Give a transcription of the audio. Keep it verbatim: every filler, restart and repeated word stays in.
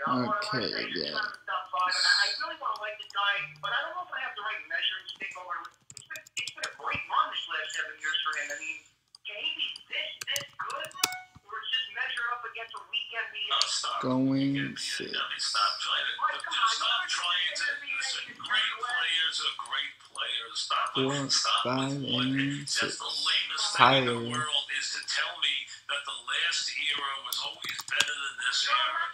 Okay, yeah. I really want to like the guy, but I don't know if I have the right measuring stick over. It's been, it's been a great run this last seven years for him. I mean, can he be this, this good? Or just measure up against a weak N B A? Oh, stop. Going six. Stop trying to, Right, come on, stop trying to, listen, great players are great players. Stop Four, it. Stop five, with what, and that's six. the lamest Tyler. thing in the world is to tell me that the last era was always better than this era.